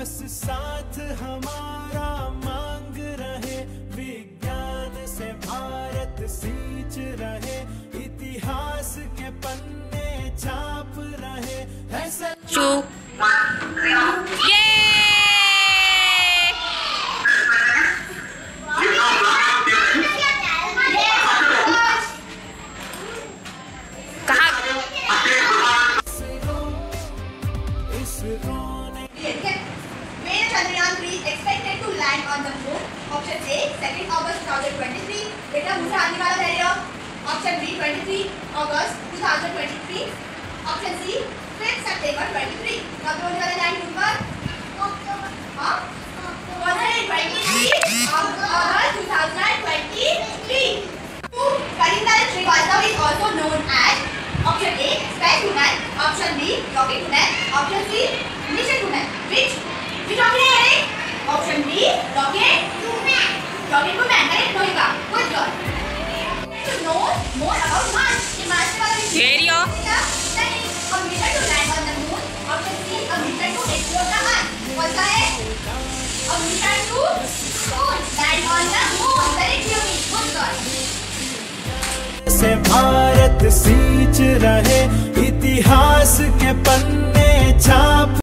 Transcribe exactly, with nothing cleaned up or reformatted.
बस साथ हमारा मांग रहे, विज्ञान से भारत सींच रहे, इतिहास के पन्ने छाप रहे। टू ये कहा When Chandrayaan three is expected to land on the moon? Option A, second August twenty twenty-three. बेटा मुझे आने वाला है ये। Option B, twenty-three August twenty twenty-three. Option C, fifth September twenty-three. कब होने वाला लैंड मून पर? हाँ? twenty twenty-three August twenty twenty-three. Two, Karinda Srivastava is also known as Option A, space woman. Option B, rocket woman. Option C, mission woman. Which? Which option है ये? Option B, rocket woman. Rocket woman, correct होगा. Good job. To know more about Mars. ये Mars के बारे में Area. नहीं, a mission to land on the moon. Option C, a mission to explore the Earth. कौन सा है? A mission to land on the moon. Correct होगी. Good job. से भारत सींच रहे, इतिहास के पन्ने छाप